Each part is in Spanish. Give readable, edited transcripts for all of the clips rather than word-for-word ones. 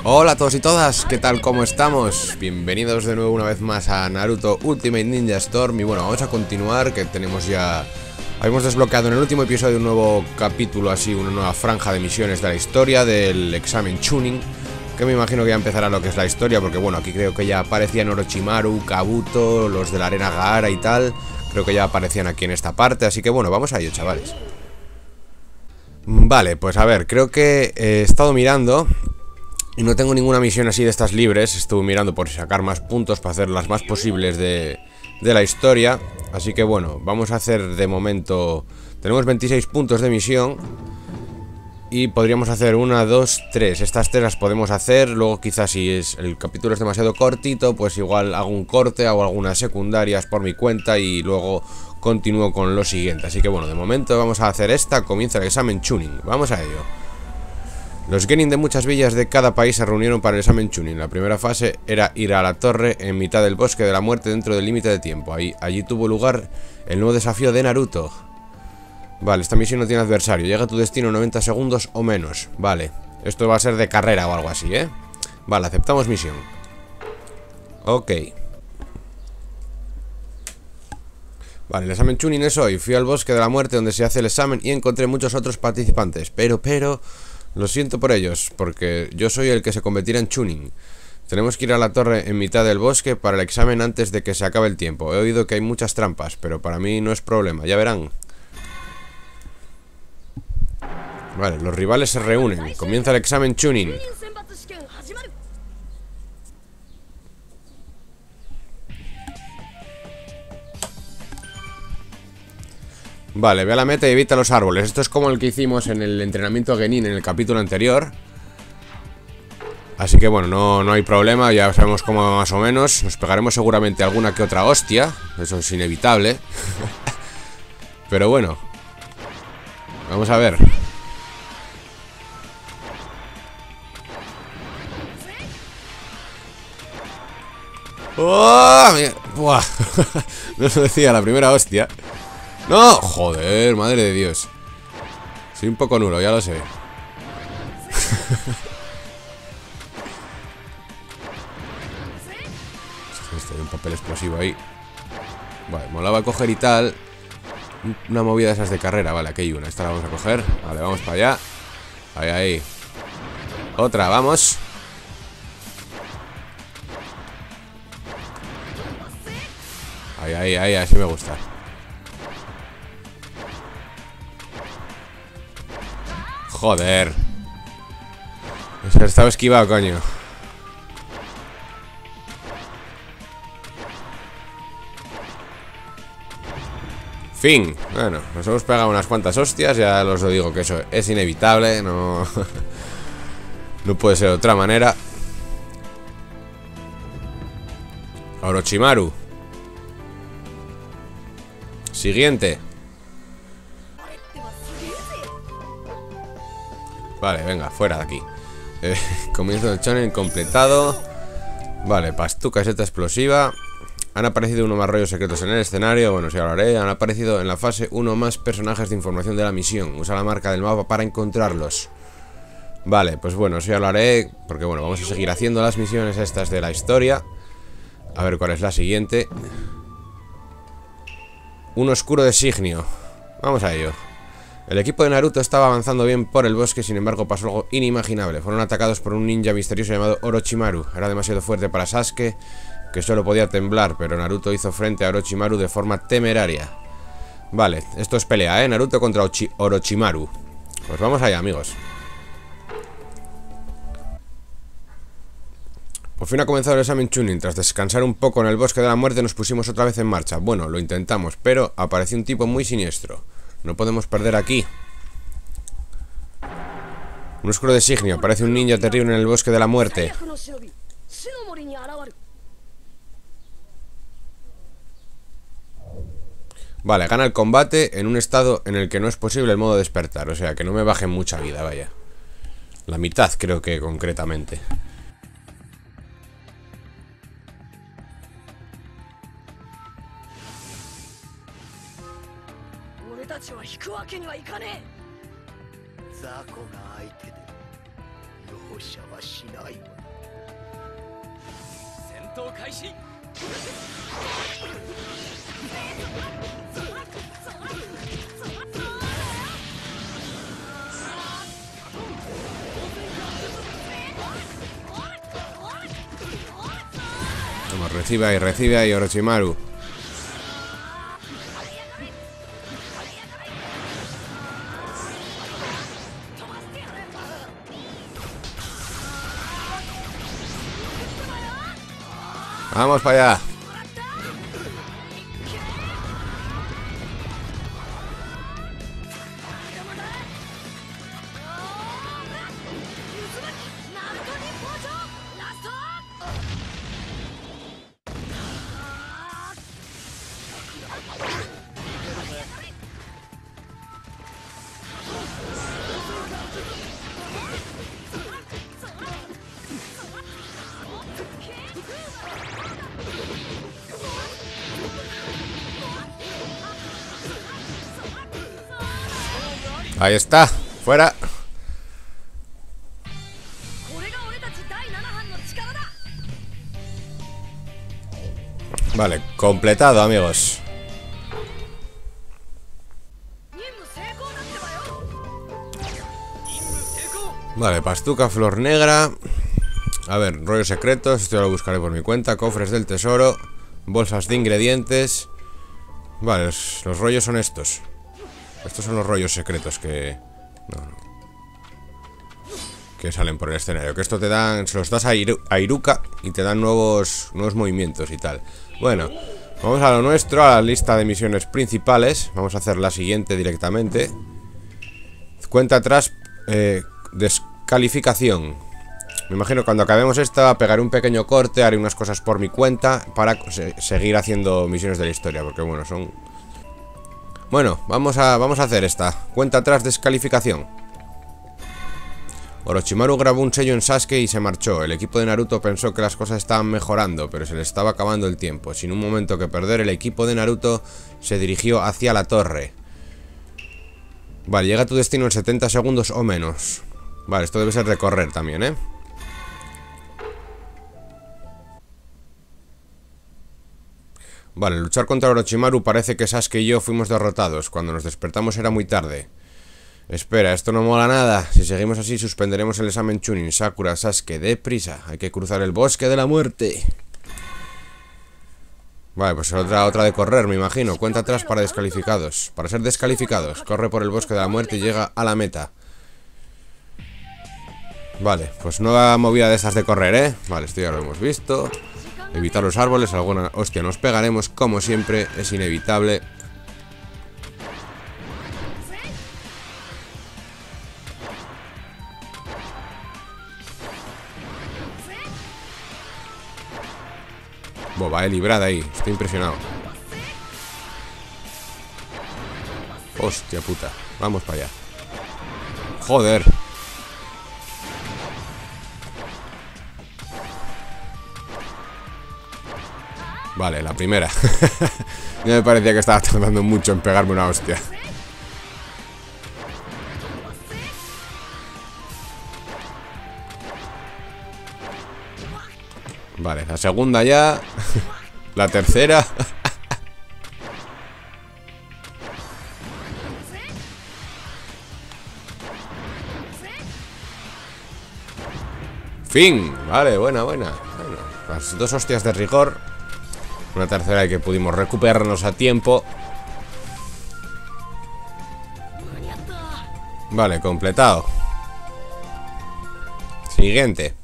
Hola a todos y todas, ¿qué tal? ¿Cómo estamos? Bienvenidos de nuevo una vez más a Naruto Ultimate Ninja Storm. Y bueno, vamos a continuar, que tenemos ya... Habíamos desbloqueado en el último episodio un nuevo capítulo, así, una nueva franja de misiones de la historia del examen Chunin, que me imagino que ya empezará lo que es la historia, porque bueno, aquí creo que ya aparecían Orochimaru, Kabuto, los de la arena Gaara y tal. Creo que ya aparecían aquí en esta parte, así que bueno, vamos a ello, chavales. Vale, pues a ver, creo que he estado mirando y no tengo ninguna misión así de estas libres. Estuve mirando por sacar más puntos para hacer las más posibles de la historia. Así que bueno, vamos a hacer de momento... Tenemos 26 puntos de misión y podríamos hacer 1, 2, 3. Estas 3 las podemos hacer. Luego quizás si el capítulo es demasiado cortito, pues igual hago un corte, hago algunas secundarias por mi cuenta y luego continúo con lo siguiente. Así que bueno, de momento vamos a hacer esta. Comienza el examen Chunin. Vamos a ello. Los genin de muchas villas de cada país se reunieron para el examen Chunin. La primera fase era ir a la torre en mitad del bosque de la muerte dentro del límite de tiempo. Allí tuvo lugar el nuevo desafío de Naruto. Vale, esta misión no tiene adversario. Llega a tu destino en 90 segundos o menos. Vale, esto va a ser de carrera o algo así, ¿eh? Vale, aceptamos misión. Ok. Vale, el examen Chunin es hoy. Fui al bosque de la muerte donde se hace el examen y encontré muchos otros participantes. Pero... Lo siento por ellos, porque yo soy el que se convertirá en Chunin. Tenemos que ir a la torre en mitad del bosque para el examen antes de que se acabe el tiempo. He oído que hay muchas trampas, pero para mí no es problema, ya verán. Vale, los rivales se reúnen. Comienza el examen Chunin. Vale, ve a la meta y evita los árboles. Esto es como el que hicimos en el entrenamiento Genin en el capítulo anterior. Así que bueno, no hay problema. Ya sabemos cómo más o menos. Nos pegaremos seguramente alguna que otra hostia. Eso es inevitable. Pero bueno, vamos a ver. ¡Oh! ¡Buah! No lo decía, la primera hostia. ¡No! Joder, madre de Dios. Soy un poco nulo, ya lo sé. Hay un papel explosivo ahí. Vale, molaba coger y tal. Una movida de esas de carrera. Vale, aquí hay una, esta la vamos a coger. Vale, vamos para allá. Ahí, ahí. Otra, vamos. Ahí, ahí, ahí, así me gusta. Joder. Estaba esquivado, coño. Fin. Bueno, nos hemos pegado unas cuantas hostias. Ya os lo digo que eso es inevitable. No, no puede ser de otra manera. Orochimaru. Siguiente. Vale, venga, fuera de aquí. Comienzo el shonen completado. Vale, pastuca, seta explosiva. Han aparecido unos más rollos secretos en el escenario. Bueno, sí, hablaré. Han aparecido en la fase 1 más personajes de información de la misión. Usa la marca del mapa para encontrarlos. Vale, pues bueno, sí hablaré. Porque bueno, vamos a seguir haciendo las misiones estas de la historia. A ver cuál es la siguiente. Un oscuro designio. Vamos a ello. El equipo de Naruto estaba avanzando bien por el bosque, sin embargo pasó algo inimaginable. Fueron atacados por un ninja misterioso llamado Orochimaru. Era demasiado fuerte para Sasuke, que solo podía temblar, pero Naruto hizo frente a Orochimaru de forma temeraria. Vale, esto es pelea, ¿eh? Naruto contra Orochimaru. Pues vamos allá, amigos. Por fin ha comenzado el examen Chunin. Tras descansar un poco en el bosque de la muerte nos pusimos otra vez en marcha. Bueno, lo intentamos, pero apareció un tipo muy siniestro. No podemos perder aquí. Un oscuro designio. Aparece un ninja terrible en el bosque de la muerte. Vale, gana el combate en un estado en el que no es posible el modo despertar. O sea, que no me baje mucha vida, vaya. La mitad creo que concretamente. Vamos, recibe ahí Orochimaru. Vamos para allá. Ahí está, fuera. Vale, completado, amigos. Vale, pastuca, flor negra. A ver, rollos secretos, esto ya lo buscaré por mi cuenta. Cofres del tesoro, bolsas de ingredientes. Vale, los rollos son estos. Estos son los rollos secretos que... que salen por el escenario. Que esto te dan... se los das a Iruka y te dan nuevos movimientos y tal. Bueno, vamos a lo nuestro, a la lista de misiones principales. Vamos a hacer la siguiente directamente. Cuenta atrás, descalificación. Me imagino cuando acabemos esta pegaré un pequeño corte, haré unas cosas por mi cuenta para seguir haciendo misiones de la historia, porque bueno, son... Bueno, vamos a hacer esta. Cuenta atrás, descalificación. Orochimaru grabó un sello en Sasuke y se marchó. El equipo de Naruto pensó que las cosas estaban mejorando, pero se le estaba acabando el tiempo. Sin un momento que perder, el equipo de Naruto se dirigió hacia la torre. Vale, llega a tu destino en 70 segundos o menos. Vale, esto debe ser de correr también, ¿eh? Vale, luchar contra Orochimaru, parece que Sasuke y yo fuimos derrotados. Cuando nos despertamos era muy tarde. Espera, esto no mola nada. Si seguimos así suspenderemos el examen Chunin. Sakura, Sasuke, deprisa. Hay que cruzar el bosque de la muerte. Vale, pues otra de correr, me imagino. Cuenta atrás para descalificados. Para ser descalificados, corre por el bosque de la muerte y llega a la meta. Vale, pues nueva movida de estas de correr, ¿eh? Vale, esto ya lo hemos visto. Evitar los árboles, alguna hostia nos pegaremos, como siempre, es inevitable. Boba, librada ahí, estoy impresionado. Hostia puta, vamos para allá. Joder. Vale, la primera. Ya me parecía que estaba tardando mucho en pegarme una hostia. Vale, la segunda ya. La tercera. Fin. Vale, buena. Bueno, las dos hostias de rigor. Una tercera que pudimos recuperarnos a tiempo. Vale, completado. Siguiente.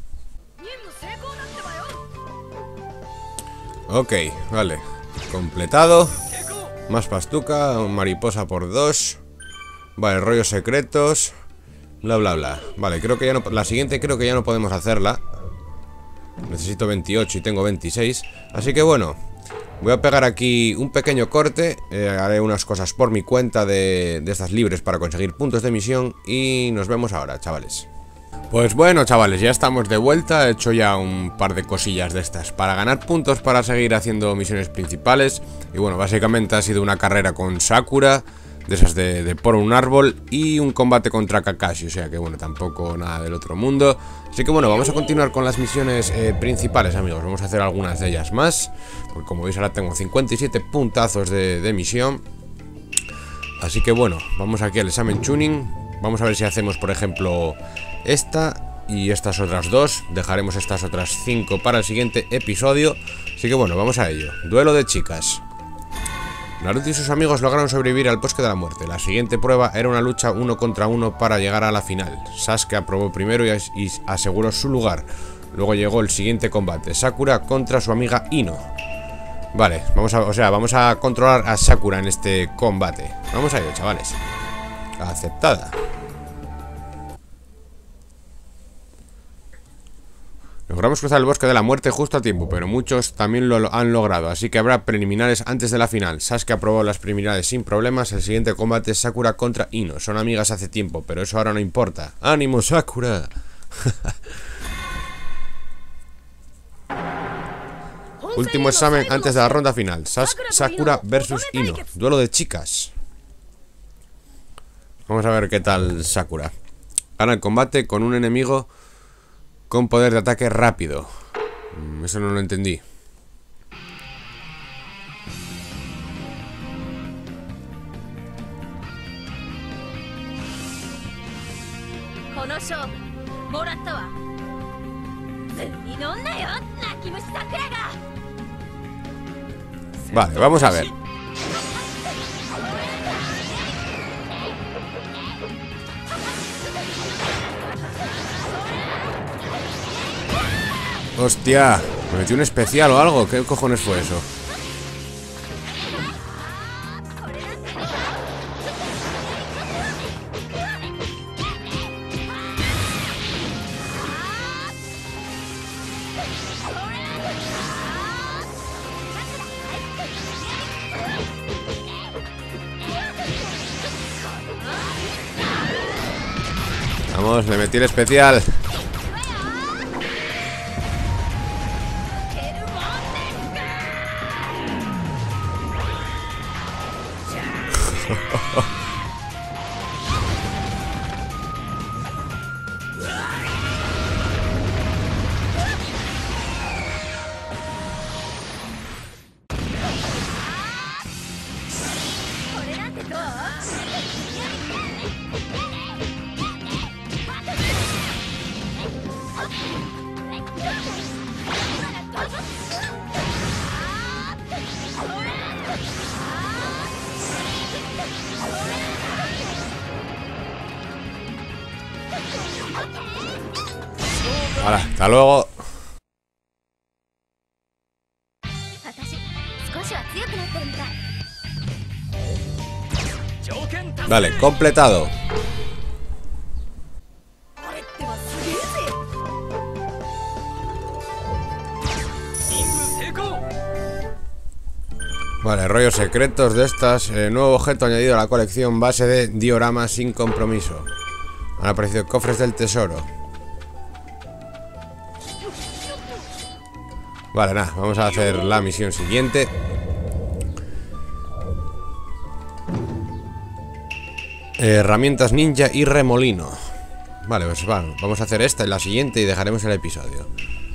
Ok, vale. Completado. Más pastuca, mariposa por 2. Vale, rollos secretos. Bla, bla, bla. Vale, creo que ya no... La siguiente creo que ya no podemos hacerla. Necesito 28 y tengo 26. Así que bueno, voy a pegar aquí un pequeño corte. Haré unas cosas por mi cuenta de estas libres para conseguir puntos de misión. Y nos vemos ahora, chavales. Pues bueno, chavales, ya estamos de vuelta. He hecho ya un par de cosillas de estas para ganar puntos, para seguir haciendo misiones principales. Y bueno, básicamente ha sido una carrera con Sakura. de esas de por un árbol. Y un combate contra Kakashi, o sea que bueno, tampoco nada del otro mundo. Así que bueno, vamos a continuar con las misiones principales, amigos. Vamos a hacer algunas de ellas más, porque como veis ahora tengo 57 puntazos de misión. Así que bueno, vamos aquí al examen Chunin. Vamos a ver si hacemos, por ejemplo, esta y estas otras dos. Dejaremos estas otras 5 para el siguiente episodio. Así que bueno, vamos a ello. Duelo de chicas. Naruto y sus amigos lograron sobrevivir al bosque de la muerte. La siguiente prueba era una lucha 1 contra 1 para llegar a la final. Sasuke aprobó primero y aseguró su lugar. Luego llegó el siguiente combate, Sakura contra su amiga Ino. Vale, vamos a controlar a Sakura en este combate. Vamos a ello, chavales. Aceptada. Logramos cruzar el bosque de la muerte justo a tiempo, pero muchos también lo han logrado, así que habrá preliminares antes de la final. Sasuke aprobó las preliminares sin problemas. El siguiente combate es Sakura contra Ino. Son amigas hace tiempo, pero eso ahora no importa. ¡Ánimo, Sakura! Último examen antes de la ronda final. Sakura versus Ino. Duelo de chicas. Vamos a ver qué tal Sakura. Gana el combate con un enemigo con poder de ataque rápido. Eso no lo entendí. Vale, vamos a ver. Hostia, me metí un especial o algo. ¿Qué cojones fue eso? Vamos, le metí el especial. Hola, hasta luego. Vale, completado. Vale, rollos secretos de estas. Nuevo objeto añadido a la colección, base de dioramas sin compromiso. Han aparecido cofres del tesoro. Vale, nada, vamos a hacer la misión siguiente. Herramientas ninja y remolino. Vale, pues vamos a hacer esta y la siguiente y dejaremos el episodio.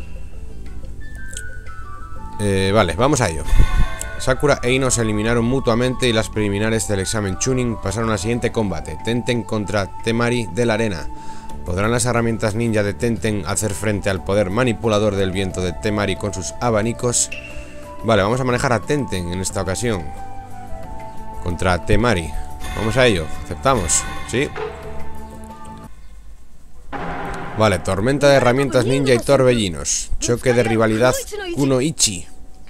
Vale, vamos a ello. Sakura e Ino se eliminaron mutuamente y las preliminares del examen Chunin pasaron al siguiente combate. Tenten contra Temari de la arena. ¿Podrán las herramientas ninja de Tenten hacer frente al poder manipulador del viento de Temari con sus abanicos? Vale, vamos a manejar a Tenten en esta ocasión contra Temari. Vamos a ello, aceptamos, ¿sí? Vale, tormenta de herramientas ninja y torbellinos. Choque de rivalidad Kunoichi.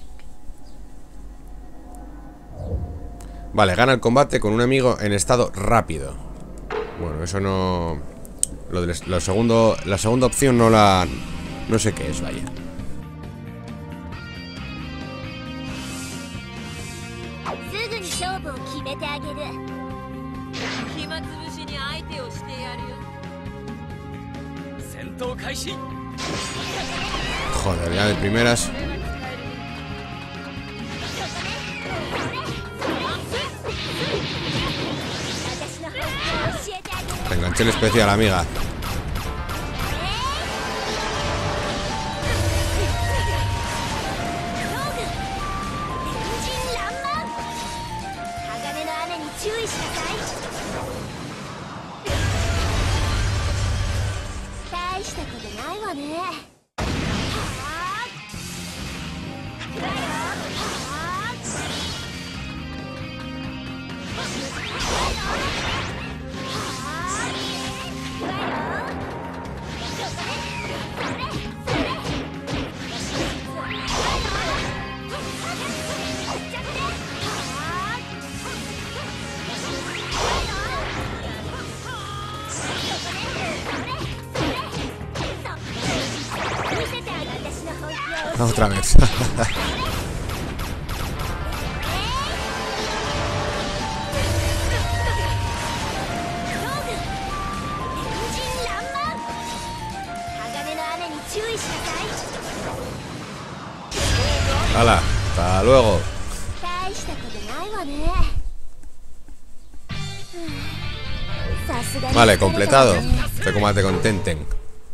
Vale, gana el combate con un amigo en estado rápido. Bueno, eso no... la segunda opción no sé qué es, vaya. Joder, ya de primeras. Te enganché el especial, amiga. Otra vez. ¡Hala! ¡Hasta luego! Vale, completado. Este combate con Tenten.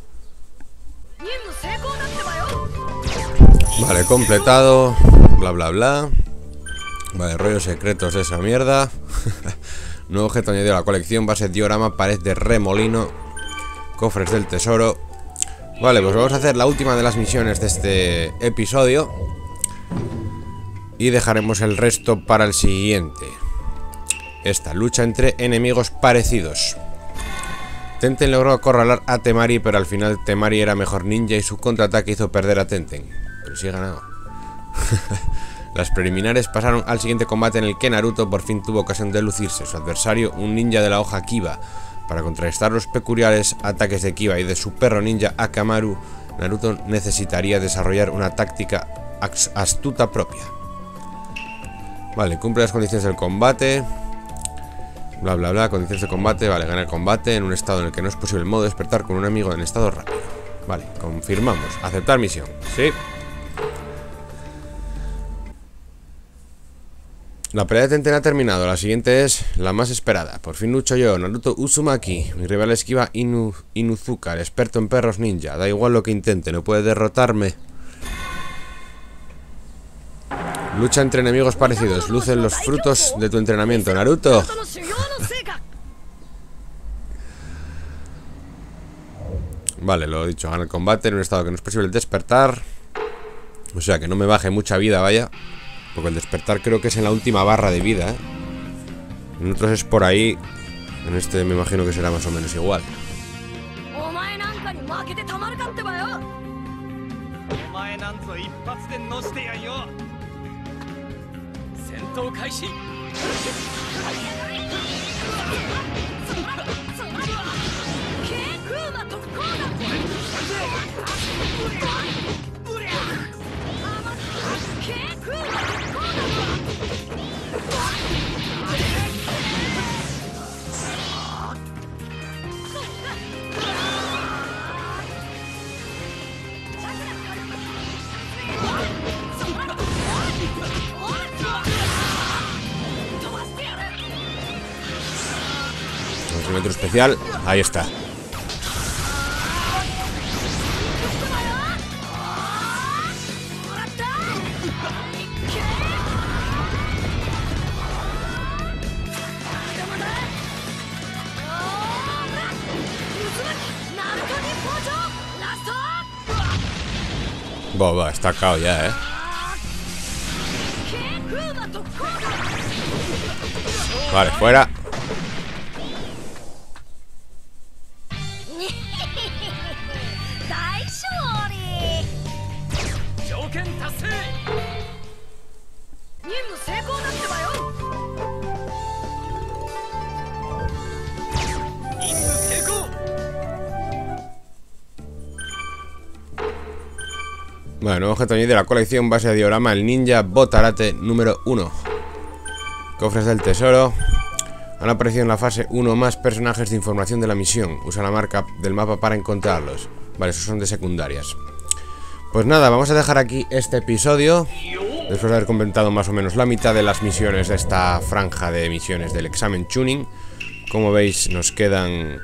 Vale, completado. Bla, bla, bla. Vale, rollos secretos de esa mierda. Nuevo objeto añadido a la colección. Base diorama, pared de remolino, cofres del tesoro. Vale, pues vamos a hacer la última de las misiones de este episodio y dejaremos el resto para el siguiente. Esta, lucha entre enemigos parecidos. Tenten logró acorralar a Temari, pero al final Temari era mejor ninja y su contraataque hizo perder a Tenten. Pero sí he ganado. Las preliminares pasaron al siguiente combate, en el que Naruto por fin tuvo ocasión de lucirse. Su adversario, un ninja de la hoja Kiba. Para contrarrestar los peculiares ataques de Kiba y de su perro ninja Akamaru, Naruto necesitaría desarrollar una táctica astuta propia. Vale, cumple las condiciones del combate. Bla, bla, bla, condiciones de combate. Vale, gana el combate en un estado en el que no es posible el modo despertar con un amigo en estado rápido. Vale, confirmamos. Aceptar misión. Sí. La pelea de Tenten ha terminado. La siguiente es la más esperada. Por fin lucho yo, Naruto Uzumaki. Mi rival esquiva Inuzuka, el experto en perros ninja. Da igual lo que intente, no puede derrotarme. Lucha entre enemigos parecidos. Lucen los frutos de tu entrenamiento, Naruto. Vale, lo he dicho. Gana el combate en un estado que no es posible despertar. O sea, que no me baje mucha vida, vaya. Porque el despertar creo que es en la última barra de vida, ¿eh? En otros es por ahí. En este me imagino que será más o menos igual. Metro especial, ahí está. Boba, está cao ya, ¿eh? Vale, fuera. Bueno, nuevo objeto añadido de la colección, base de diorama, el ninja Botarate número 1. Cofres del tesoro. Han aparecido en la fase 1 más personajes de información de la misión. Usa la marca del mapa para encontrarlos. Vale, esos son de secundarias. Pues nada, vamos a dejar aquí este episodio. Después de haber comentado más o menos la mitad de las misiones de esta franja de misiones del examen Chunin. Como veis, nos quedan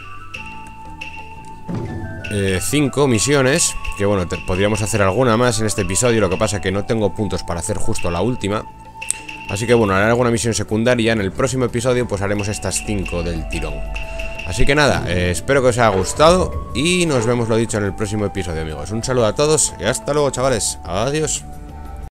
5 misiones. Que bueno, podríamos hacer alguna más en este episodio. Lo que pasa que no tengo puntos para hacer justo la última. Así que bueno, haré alguna misión secundaria. En el próximo episodio pues haremos estas 5 del tirón. Así que nada, espero que os haya gustado. Y nos vemos, lo dicho, en el próximo episodio, amigos. Un saludo a todos y hasta luego, chavales. Adiós.